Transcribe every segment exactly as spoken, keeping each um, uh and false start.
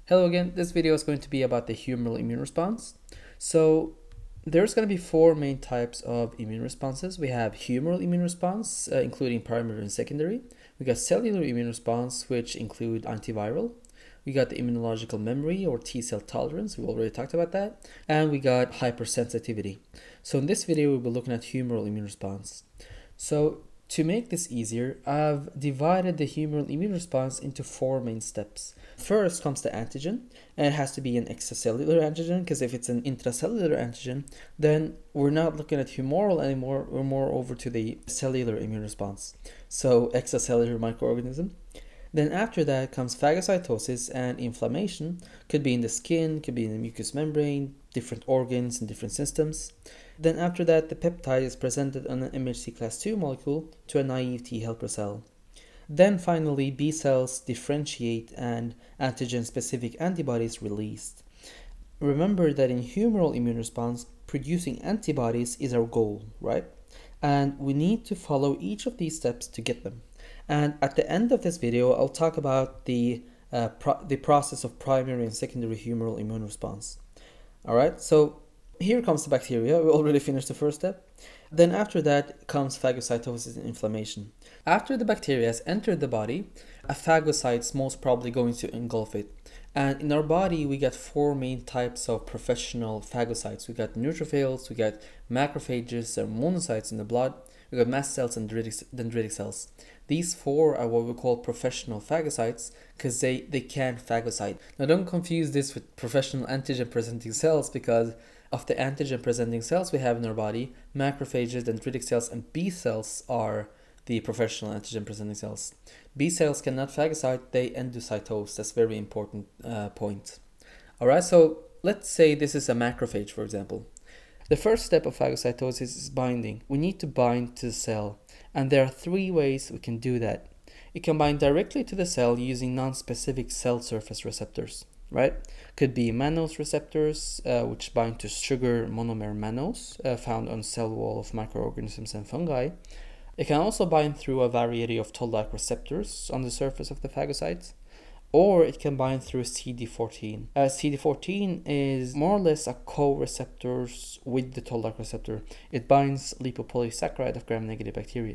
Hello again, this video is going to be about the humoral immune response. So there's going to be four main types of immune responses. We have humoral immune response, uh, including primary and secondary. We got cellular immune response, which include antiviral. We got the immunological memory or T cell tolerance, we already talked about that. And we got hypersensitivity. So in this video, we'll be looking at humoral immune response. So to make this easier, I've divided the humoral immune response into four main steps. First comes the antigen, and it has to be an extracellular antigen, because if it's an intracellular antigen, then we're not looking at humoral anymore, we're more over to the cellular immune response. So extracellular microorganism. Then after that comes phagocytosis and inflammation, could be in the skin, could be in the mucous membrane, different organs and different systems. Then after that, the peptide is presented on an M H C class two molecule to a naive T helper cell. Then finally, B cells differentiate and antigen-specific antibodies released. Remember that in humoral immune response, producing antibodies is our goal, right? And we need to follow each of these steps to get them. And at the end of this video, I'll talk about the, uh, pro the process of primary and secondary humoral immune response. All right, so here comes the bacteria. We already finished the first step. Then after that comes phagocytosis and inflammation. After the bacteria has entered the body, a phagocyte is most probably going to engulf it. And in our body, we got four main types of professional phagocytes. We got neutrophils, we got macrophages or monocytes in the blood, we got mast cells and dendritic, dendritic cells. These four are what we call professional phagocytes because they, they can phagocyte. Now don't confuse this with professional antigen presenting cells, because of the antigen presenting cells we have in our body, macrophages, dendritic cells, and B cells are the professional antigen presenting cells. B cells cannot phagocyte, they endocytose. That's a very important uh, point. Alright, so let's say this is a macrophage, for example. The first step of phagocytosis is binding. We need to bind to the cell, and there are three ways we can do that. It can bind directly to the cell using non-specific cell surface receptors, right? Could be mannose receptors, uh, which bind to sugar monomer mannose, uh, found on cell wall of microorganisms and fungi. It can also bind through a variety of toll-like receptors on the surface of the phagocytes, or it can bind through C D fourteen. Uh, C D fourteen is more or less a co-receptor with the toll-like receptor. It binds lipopolysaccharide of gram-negative bacteria.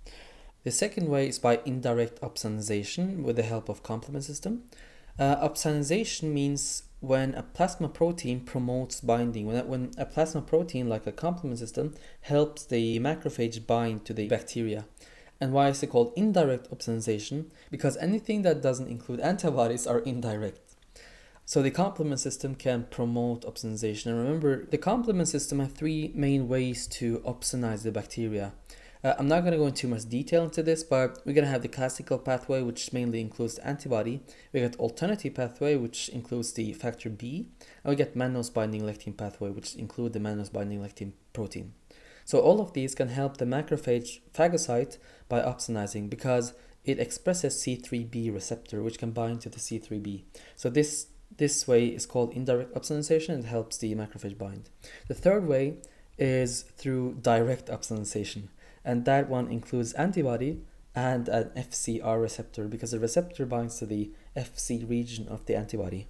The second way is by indirect opsonization with the help of complement system. Uh, opsonization means when a plasma protein promotes binding, when a, when a plasma protein like a complement system helps the macrophage bind to the bacteria. And why is it called indirect opsonization? Because anything that doesn't include antibodies are indirect. So the complement system can promote opsonization. And remember, the complement system has three main ways to opsonize the bacteria. Uh, I'm not going to go into too much detail into this, but we're going to have the classical pathway, which mainly includes the antibody. We got alternative pathway, which includes the factor B. And we get mannose binding lectin pathway, which include the mannose binding lectin protein. So all of these can help the macrophage phagocyte by opsonizing, because it expresses C three B receptor, which can bind to the C three B. So this, this way is called indirect opsonization, and helps the macrophage bind. The third way is through direct opsonization, and that one includes antibody and an F C R receptor, because the receptor binds to the F C region of the antibody.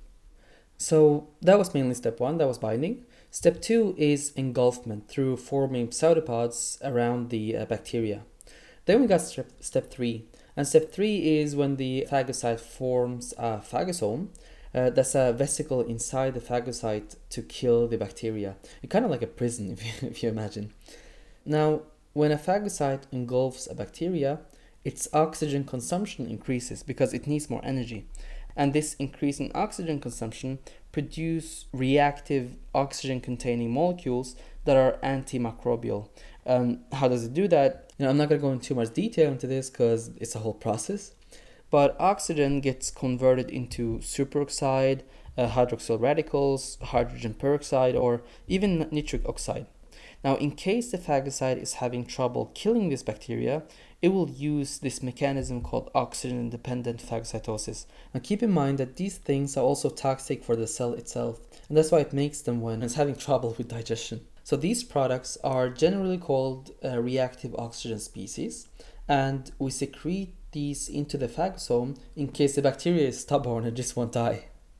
So that was mainly step one, that was binding. Step two is engulfment through forming pseudopods around the uh, bacteria. Then we got step, step three. And step three is when the phagocyte forms a phagosome. Uh, that's a vesicle inside the phagocyte to kill the bacteria. It's kind of like a prison, if you, if you imagine. Now, when a phagocyte engulfs a bacteria, its oxygen consumption increases because it needs more energy. And this increase in oxygen consumption produce reactive oxygen-containing molecules that are antimicrobial. Um, how does it do that? You know, I'm not going to go into too much detail into this because it's a whole process. But oxygen gets converted into superoxide, uh, hydroxyl radicals, hydrogen peroxide, or even nitric oxide. Now, in case the phagocyte is having trouble killing this bacteria, it will use this mechanism called oxygen-dependent phagocytosis. Now, keep in mind that these things are also toxic for the cell itself, and that's why it makes them when it's having trouble with digestion. So these products are generally called uh, reactive oxygen species, and we secrete these into the phagosome in case the bacteria is stubborn and just won't die.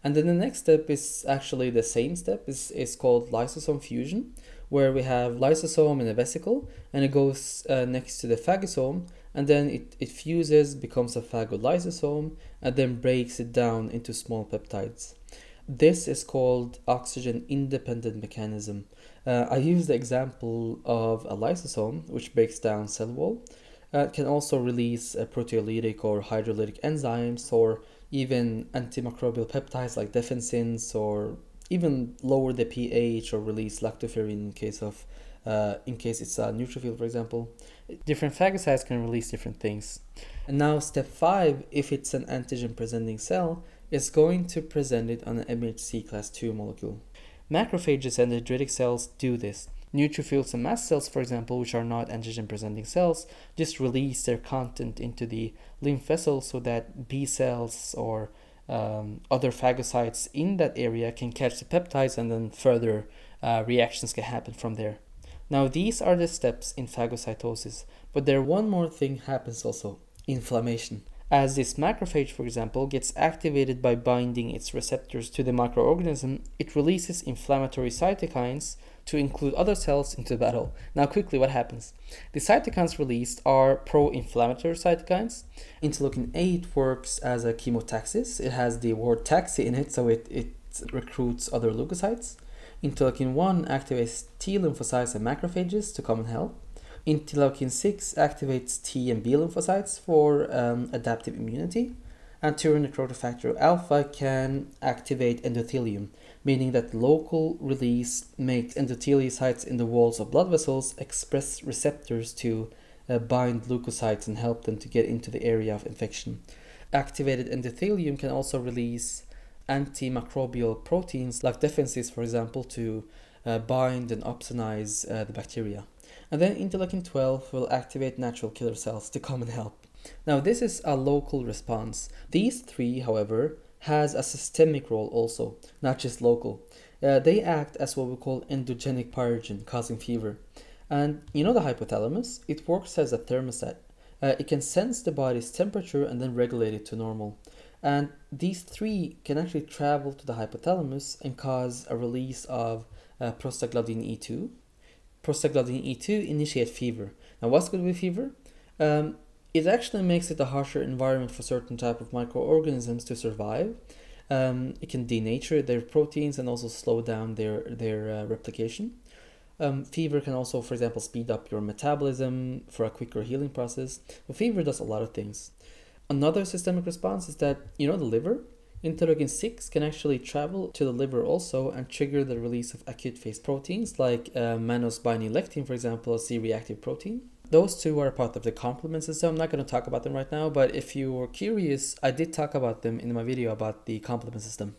And then the next step is actually the same step, is, is called lysosome fusion, where we have lysosome in a vesicle, and it goes uh, next to the phagosome, and then it, it fuses, becomes a phagolysosome, and then breaks it down into small peptides. This is called oxygen-independent mechanism. Uh, I use the example of a lysosome, which breaks down cell wall. Uh, it can also release uh, proteolytic or hydrolytic enzymes, or even antimicrobial peptides like defensins, or even lower the pH or release lactoferrin in case of uh, in case it's a neutrophil, for example. Different phagocytes can release different things. And now step five, if it's an antigen presenting cell, is going to present it on an M H C class two molecule. Macrophages and dendritic cells do this. Neutrophils and mast cells, for example, which are not antigen presenting cells, just release their content into the lymph vessels so that B cells or um, other phagocytes in that area can catch the peptides, and then further uh, reactions can happen from there. Now these are the steps in phagocytosis, but there one more thing happens also: inflammation. As this macrophage, for example, gets activated by binding its receptors to the microorganism, it releases inflammatory cytokines to include other cells into battle. Now quickly, what happens? The cytokines released are pro-inflammatory cytokines. Interleukin eight works as a chemotaxis. It has the word taxi in it, so it, it recruits other leukocytes. Interleukin one activates T lymphocytes and macrophages to come and help. Interleukin six activates T and B lymphocytes for um, adaptive immunity. And Turin necrotic factor alpha can activate endothelium, meaning that local release makes endotheliosites in the walls of blood vessels express receptors to uh, bind leukocytes and help them to get into the area of infection. Activated endothelium can also release antimicrobial proteins like defenses, for example, to uh, bind and opsonize uh, the bacteria. And then interleukin twelve will activate natural killer cells to come and help. Now this is a local response. These three, however, has a systemic role also, not just local. Uh, they act as what we call endogenic pyrogen, causing fever. And you know the hypothalamus? It works as a thermostat. Uh, it can sense the body's temperature and then regulate it to normal. And these three can actually travel to the hypothalamus and cause a release of uh, prostaglandin E two. Prostaglandin E two initiate fever. Now what's good with fever? Um, it actually makes it a harsher environment for certain type of microorganisms to survive. Um, it can denature their proteins and also slow down their, their uh, replication. Um, fever can also, for example, speed up your metabolism for a quicker healing process. But fever does a lot of things. Another systemic response is that, you know, the liver? Interleukin six can actually travel to the liver also and trigger the release of acute phase proteins like uh, mannose binding lectin, for example, a C-reactive protein. Those two are part of the complement system. I'm not going to talk about them right now, but if you were curious, I did talk about them in my video about the complement system.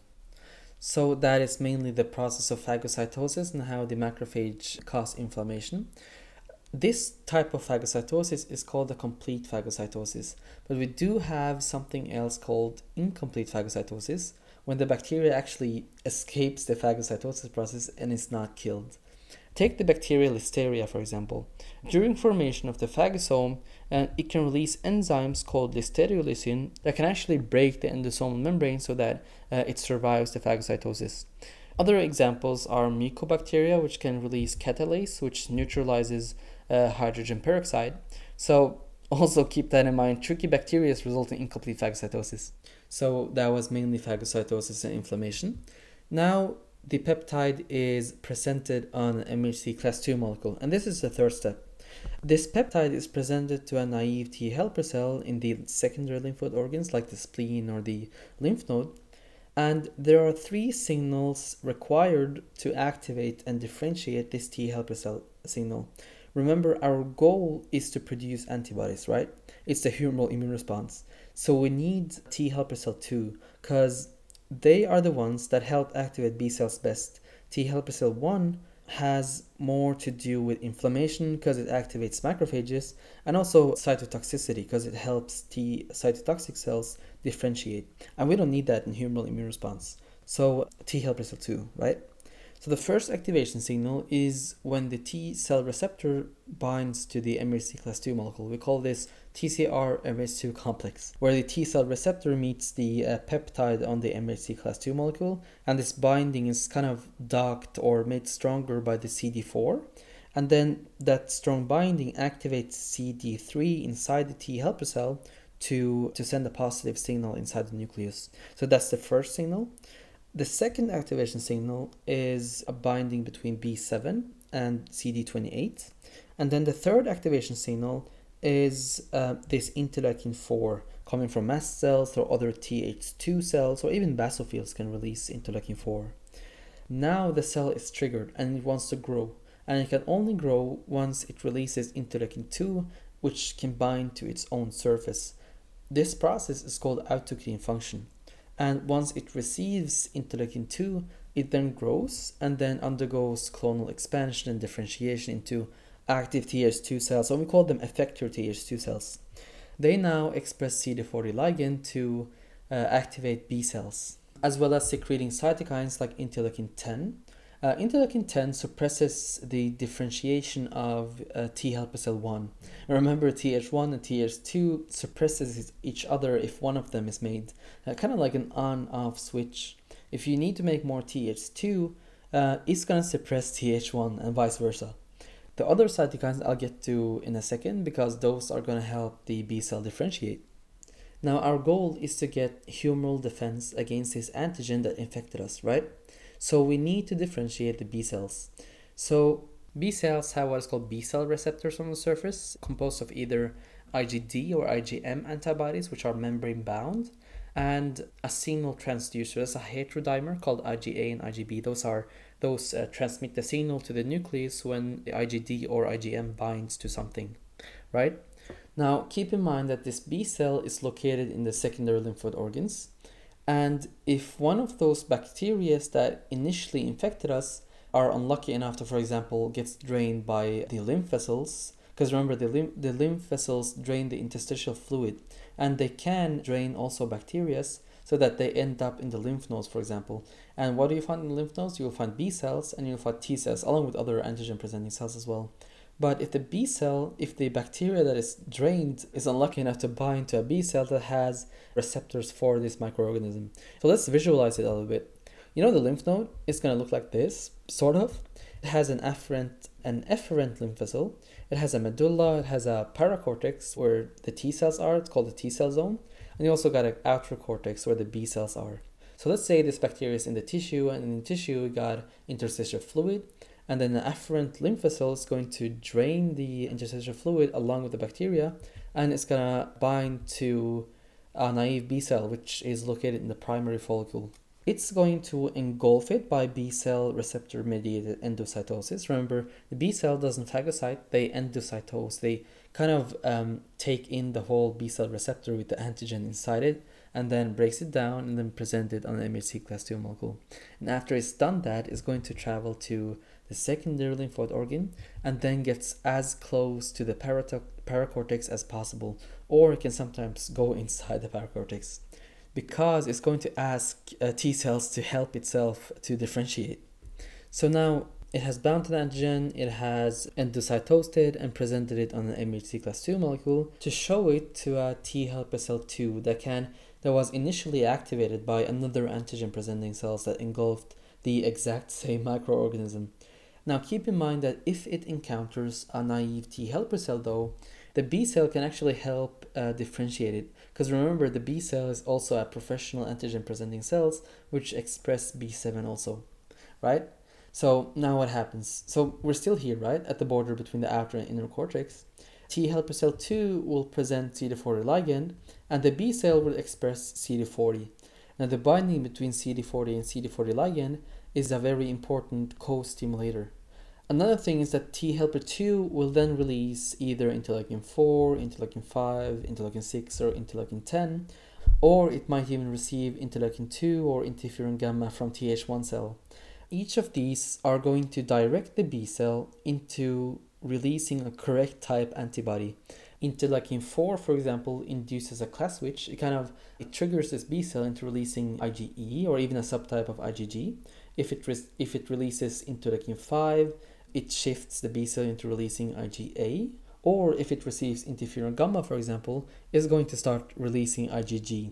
So that is mainly the process of phagocytosis and how the macrophage cause inflammation. This type of phagocytosis is called a complete phagocytosis, but we do have something else called incomplete phagocytosis, when the bacteria actually escapes the phagocytosis process and is not killed. Take the bacteria Listeria, for example. During formation of the phagosome, uh, it can release enzymes called listeriolysine that can actually break the endosomal membrane so that uh, it survives the phagocytosis. Other examples are mycobacteria, which can release catalase, which neutralizes uh, hydrogen peroxide. So also keep that in mind. Tricky bacteria result in incomplete phagocytosis. So that was mainly phagocytosis and inflammation. Now the peptide is presented on an M H C class two molecule, and this is the third step. This peptide is presented to a naive T helper cell in the secondary lymph node organs like the spleen or the lymph node, and there are three signals required to activate and differentiate this T helper cell signal. Remember, our goal is to produce antibodies, right? It's the humoral immune response. So we need T helper cell two because they are the ones that help activate B cells best. T helper cell one has more to do with inflammation because it activates macrophages, and also cytotoxicity because it helps T cytotoxic cells differentiate. And we don't need that in humoral immune response. So T helper cell two, right? So the first activation signal is when the T cell receptor binds to the M H C class two molecule. We call this T C R M H two complex, where the T cell receptor meets the uh, peptide on the M H C class two molecule, and this binding is kind of docked or made stronger by the C D four. And then that strong binding activates C D three inside the T helper cell to, to send a positive signal inside the nucleus. So that's the first signal. The second activation signal is a binding between B seven and C D twenty-eight. And then the third activation signal is uh, this interleukin four coming from mast cells or other T H two cells, or even basophils can release interleukin four. Now the cell is triggered and it wants to grow. And it can only grow once it releases interleukin two, which can bind to its own surface. This process is called autocrine function. And once it receives interleukin two, it then grows and then undergoes clonal expansion and differentiation into active T H two cells, so we call them effector T H two cells. They now express C D forty ligand to uh, activate B cells, as well as secreting cytokines like interleukin ten. Uh, interleukin ten suppresses the differentiation of uh, T helper cell one. Remember, T H one and T H two suppresses each other if one of them is made, uh, kind of like an on-off switch. If you need to make more T H two, uh, it's going to suppress T H one and vice versa. The other cytokines I'll get to in a second, because those are going to help the B cell differentiate. Now our goal is to get humoral defense against this antigen that infected us, right? So we need to differentiate the B cells. So B cells have what is called B cell receptors on the surface, composed of either I G D or I G M antibodies, which are membrane bound, and a signal transducer. That's a heterodimer called I G A and I G B. Those are those uh, transmit the signal to the nucleus when the I G D or I G M binds to something, right? Now keep in mind that this B cell is located in the secondary lymphoid organs. And if one of those bacteria that initially infected us are unlucky enough to, for example, get drained by the lymph vessels, because remember, the lymph, the lymph vessels drain the interstitial fluid, and they can drain also bacteria so that they end up in the lymph nodes, for example. And what do you find in the lymph nodes? You will find B cells and you'll find T cells, along with other antigen-presenting cells as well. But if the B cell, if the bacteria that is drained is unlucky enough to bind to a B cell that has receptors for this microorganism. So let's visualize it a little bit. You know, the lymph node is going to look like this, sort of. It has an afferent, an efferent lymph vessel. It has a medulla, it has a paracortex where the T cells are, it's called the T cell zone. And you also got an outer cortex where the B cells are. So let's say this bacteria is in the tissue, and in the tissue we got interstitial fluid. And then the afferent lymph vessel is going to drain the interstitial fluid along with the bacteria, and it's going to bind to a naive B cell, which is located in the primary follicle. It's going to engulf it by B cell receptor mediated endocytosis. Remember, the B cell doesn't phagocyte, they endocytose. They kind of um, take in the whole B cell receptor with the antigen inside it, and then breaks it down and then present it on the M H C class two molecule. And after it's done that, it's going to travel to the secondary lymphoid organ and then gets as close to the paracortex as possible, or it can sometimes go inside the paracortex, because it's going to ask uh, T cells to help itself to differentiate. So now it has bound to the antigen, it has endocytosed it and presented it on an M H C class two molecule to show it to a T helper cell two that can that was initially activated by another antigen presenting cells that engulfed the exact same microorganism. Now keep in mind that if it encounters a naive T helper cell though, the B cell can actually help uh, differentiate it. Because remember, the B cell is also a professional antigen presenting cells which express B seven also, right? So now what happens? So we're still here, right? At the border between the outer and inner cortex. T helper cell two will present C D forty ligand and the B cell will express C D forty. Now the binding between C D forty and C D forty ligand is a very important co-stimulator. Another thing is that T helper two will then release either interleukin four, interleukin five, interleukin six, or interleukin ten, or it might even receive interleukin two or interferon gamma from T H one cell. Each of these are going to direct the B cell into releasing a correct type antibody, Interleukin four, for example, induces a class switch. It kind of it triggers this B cell into releasing IgE or even a subtype of IgG. If it res- if it releases interleukin five, it shifts the B cell into releasing IgA. Or if it receives interferon gamma, for example, it's going to start releasing IgG.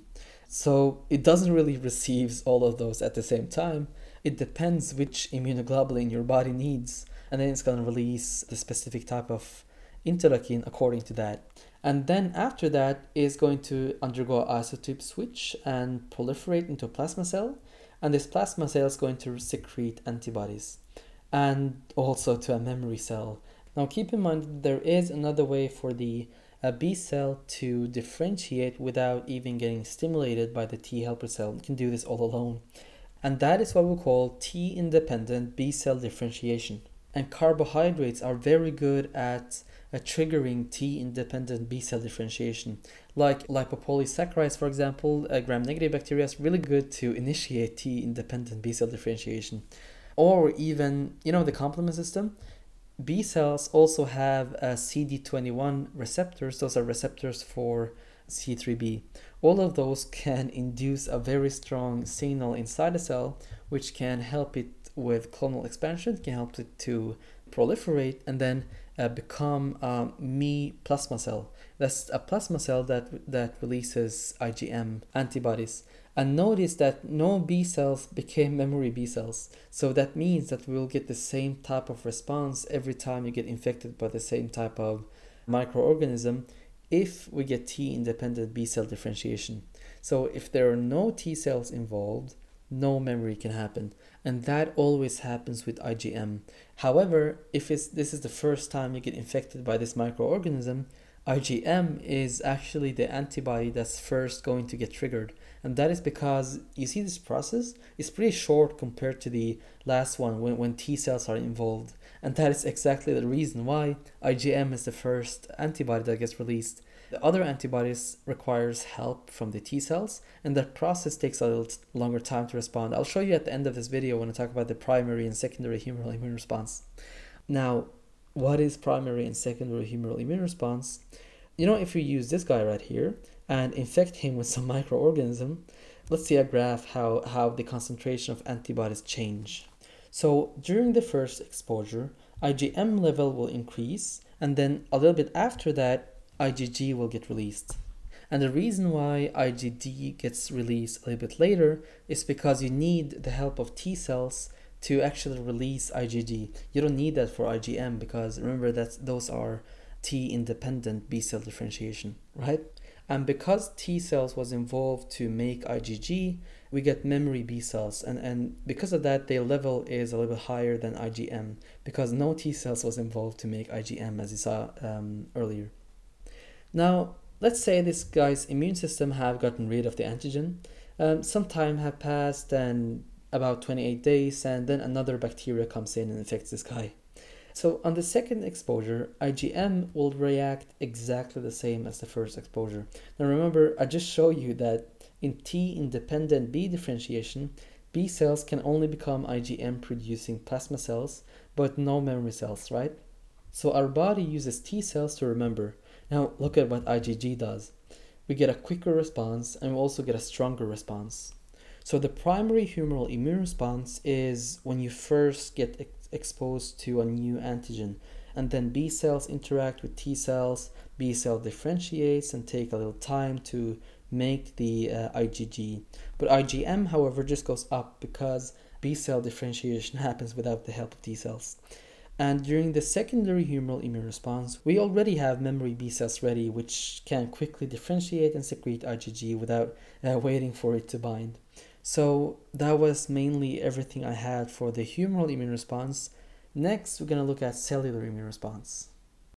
So it doesn't really receive all of those at the same time. It depends which immunoglobulin your body needs, and then it's going to release the specific type of interleukin according to that. And then after that is going to undergo isotype switch and proliferate into a plasma cell, and this plasma cell is going to secrete antibodies and also to a memory cell. Now keep in mind that there is another way for the uh, B cell to differentiate without even getting stimulated by the T helper cell. It can do this all alone, and that is what we call T-independent B cell differentiation. And carbohydrates are very good at uh, triggering T-independent B cell differentiation. Like lipopolysaccharides, for example, uh, gram-negative bacteria is really good to initiate T-independent B cell differentiation. Or even, you know, the complement system. B cells also have uh, C D twenty-one receptors. Those are receptors for C three b. All of those can induce a very strong signal inside a cell, which can help it with clonal expansion, can help it to proliferate and then uh, become a me plasma cell. That's a plasma cell that that releases IgM antibodies. And notice that no B cells became memory B cells. So that means that we'll get the same type of response every time you get infected by the same type of microorganism if we get T-independent B cell differentiation. So if there are no T cells involved, no memory can happen. And that always happens with IgM. However, if it's, this is the first time you get infected by this microorganism, IgM is actually the antibody that's first going to get triggered. And that is because you see this process is pretty short compared to the last one when, when T cells are involved. And that is exactly the reason why IgM is the first antibody that gets released. The other antibodies requires help from the T cells, and that process takes a little longer time to respond. I'll show you at the end of this video when I talk about the primary and secondary humoral immune response. Now, what is primary and secondary humoral immune response? You know, if we use this guy right here and infect him with some microorganism, let's see a graph how, how the concentration of antibodies change. So during the first exposure, IgM level will increase, and then a little bit after that, IgG will get released. And the reason why IgD gets released a little bit later is because you need the help of T cells to actually release IgG. You don't need that for IgM because remember that those are T-independent B cell differentiation, right? And because T cells was involved to make IgG, we get memory B cells, and, and because of that, their level is a little bit higher than IgM because no T cells was involved to make IgM, as you saw um, earlier. Now, let's say this guy's immune system have gotten rid of the antigen. Um, some time have passed, and about twenty-eight days, and then another bacteria comes in and infects this guy. So on the second exposure, IgM will react exactly the same as the first exposure. Now remember, I just showed you that in T-independent B differentiation, B cells can only become IgM producing plasma cells, but no memory cells, right? So our body uses T cells to remember. Now look at what IgG does. We get a quicker response, and we also get a stronger response. So the primary humoral immune response is when you first get ex exposed to a new antigen, and then B cells interact with T cells, B cell differentiates and take a little time to make the uh, IgG. But IgM, however, just goes up because B cell differentiation happens without the help of T cells. And during the secondary humoral immune response, we already have memory B cells ready, which can quickly differentiate and secrete IgG without uh, waiting for it to bind. So that was mainly everything I had for the humoral immune response. Next, we're going to look at cellular immune response.